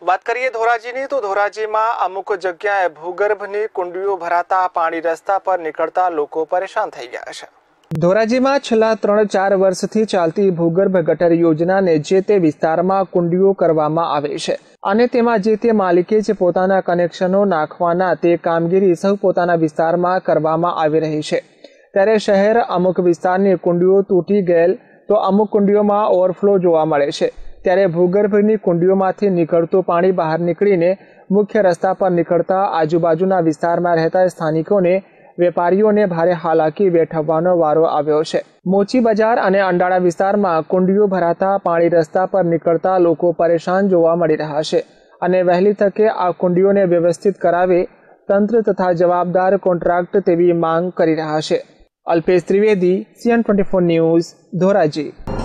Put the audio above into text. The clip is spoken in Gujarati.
વાત કરીએ ધોરાજીની તો ધોરાજીમાં અમુક જગ્યાએ ભૂગર્ભની કુંડીઓ ભરાતા પાણી રસ્તા પર નીકળતા લોકો પરેશાન થઈ ગયા છે। ધોરાજીમાં છેલ્લા 3-4 વર્ષથી ચાલતી ભૂગર્ભ ગટર યોજનાને જે તે વિસ્તારમાં કુંડીઓ કરવામાં આવે છે અને તેમાં જે તે માલિકે જ પોતાના કનેક્શનો નાખવાના તે કામગીરી સૌ પોતાના વિસ્તારમાં કરવામાં આવી રહી છે। ત્યારે શહેર અમુક વિસ્તારની કુંડીઓ તૂટી ગયેલ તો અમુક કુંડીઓમાં ઓવરફ્લો જોવા મળે છે। ત્યારે ભૂગર્ભની કુંડીઓમાંથી નીકળતું પાણી બહાર નીકળીને મુખ્ય રસ્તા પર નીકળતા આજુબાજુના વિસ્તારમાં રહેતા સ્થાનિકોને વેપારીઓને ભારે હાલાકી વેઠવવાનો વારો આવ્યો છે। મોચી બજાર અને અંડાળા વિસ્તારમાં કુંડીઓ ભરાતા પાણી રસ્તા પર નીકળતા લોકો પરેશાન જોવા મળી રહ્યા છે અને વહેલી તકે આ કુંડીઓને વ્યવસ્થિત કરાવે તંત્ર તથા જવાબદાર કોન્ટ્રાક્ટ તેવી માંગ કરી રહ્યા છે। Alpesh Trivedi, CN24 news, Dhoraji.